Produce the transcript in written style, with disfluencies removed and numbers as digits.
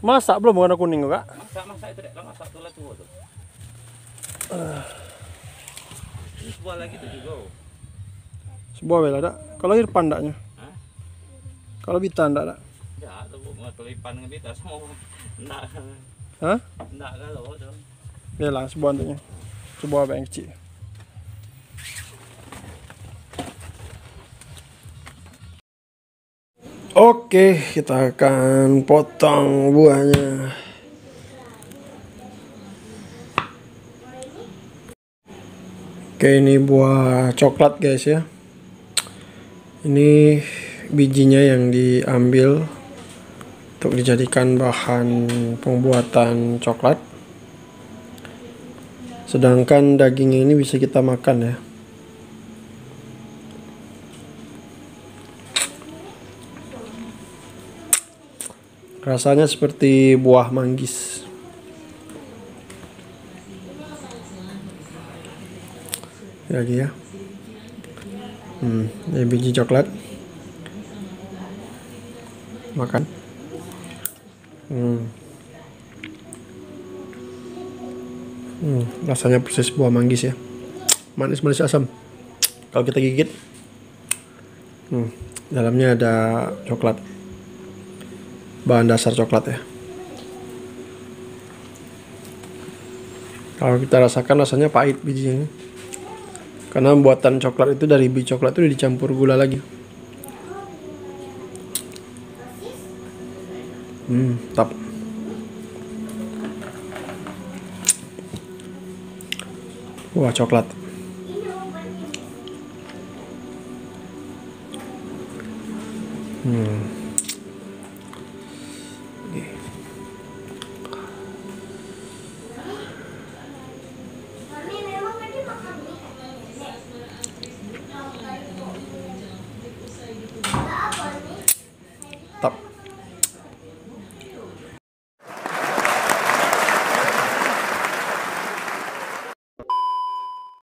Masak belum warna kuning kok, Kak? Masak itu dek, masak tuh lah tuh. Ini sebuah lagi tuh juga. Sebuah bela ada. Kalau Irfan ndaknya? Hah? Kalau Bita ndak ada? Ya, tuh kalau Ipan ngebit semua. Enggak. Hah? Enggak kalau tuh. Bela sebuah untuknya. Sebuah yang kecil. Oke, kita akan potong buahnya. Oke, ini buah coklat guys ya. Ini bijinya yang diambil untuk dijadikan bahan pembuatan coklat. Sedangkan dagingnya ini bisa kita makan ya. Rasanya seperti buah manggis. Lagi ya. Ini biji coklat. Makan. Rasanya persis buah manggis ya. Manis-manis asam. Kalau kita gigit, dalamnya ada coklat. Bahan dasar coklat ya. Kalau kita rasakan rasanya pahit bijinya. Karena buatan coklat itu dari biji coklat itu dicampur gula lagi. Mantap. Wah, coklat.